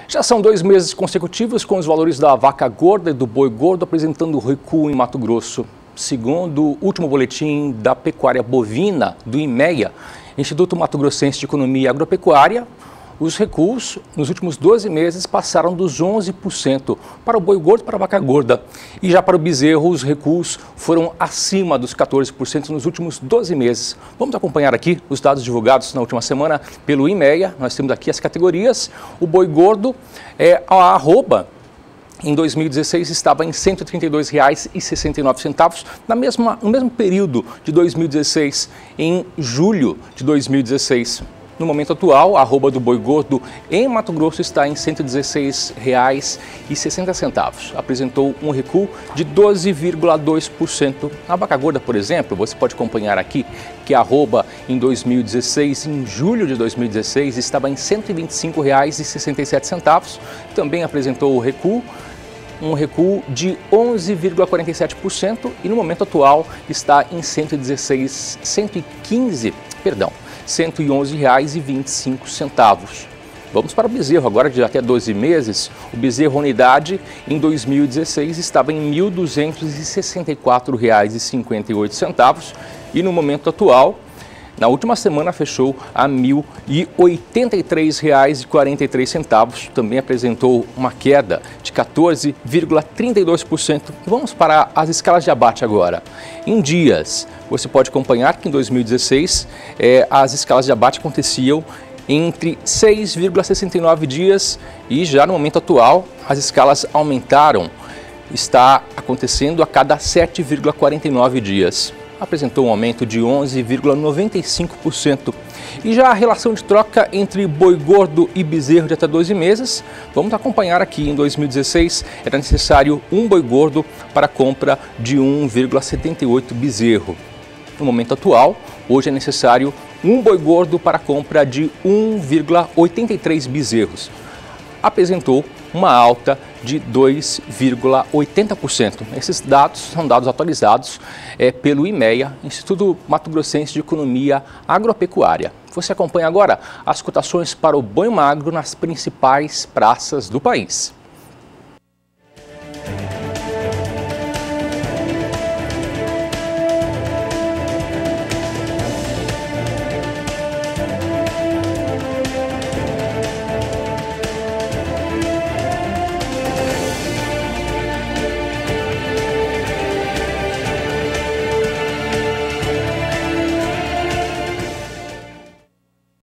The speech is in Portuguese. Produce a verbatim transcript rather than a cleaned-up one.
Já são dois meses consecutivos com os valores da vaca gorda e do boi gordo apresentando recuo em Mato Grosso. Segundo o último boletim da pecuária bovina do IMEA, Instituto Mato Grossense de Economia e Agropecuária, os recuos nos últimos doze meses passaram dos onze por cento para o boi gordo e para a vaca gorda. E já para o bezerro, os recuos foram acima dos quatorze por cento nos últimos doze meses. Vamos acompanhar aqui os dados divulgados na última semana pelo IMEA. Nós temos aqui as categorias. O boi gordo, é, a arroba, em dois mil e dezesseis estava em cento e trinta e dois reais e sessenta e nove centavos, na mesma, no mesmo período de dois mil e dezesseis, em julho de dois mil e dezesseis. No momento atual, a arroba do boi gordo em Mato Grosso está em cento e dezesseis reais e sessenta centavos. Apresentou um recuo de doze vírgula dois por cento. A vaca gorda, por exemplo, você pode acompanhar aqui que a arroba em dois mil e dezesseis, em julho de dois mil e dezesseis, estava em cento e vinte e cinco reais e sessenta e sete centavos. Também apresentou o recuo. um recuo de onze vírgula quarenta e sete por cento e no momento atual está em cento e dezesseis, cento e quinze, perdão, cento e onze reais e vinte e cinco centavos. Vamos para o bezerro, agora de até doze meses. O bezerro unidade em dois mil e dezesseis estava em mil duzentos e sessenta e quatro reais e cinquenta e oito centavos e no momento atual, na última semana, fechou a mil e oitenta e três reais e quarenta e três centavos. Também apresentou uma queda de quatorze vírgula trinta e dois por cento. Vamos para as escalas de abate agora. Em dias, você pode acompanhar que em dois mil e dezesseis eh, as escalas de abate aconteciam entre seis vírgula sessenta e nove dias e já no momento atual as escalas aumentaram. Está acontecendo a cada sete vírgula quarenta e nove dias. Apresentou um aumento de onze vírgula noventa e cinco por cento. E já a relação de troca entre boi gordo e bezerro de até doze meses, vamos acompanhar aqui. Em dois mil e dezesseis era necessário um boi gordo para a compra de um vírgula setenta e oito bezerro. No momento atual, hoje é necessário um boi gordo para a compra de um vírgula oitenta e três bezerros. Apresentou uma alta de dois vírgula oitenta por cento. Esses dados são dados atualizados é, pelo IMEA, Instituto Mato Grossense de Economia Agropecuária. Você acompanha agora as cotações para o boi magro nas principais praças do país.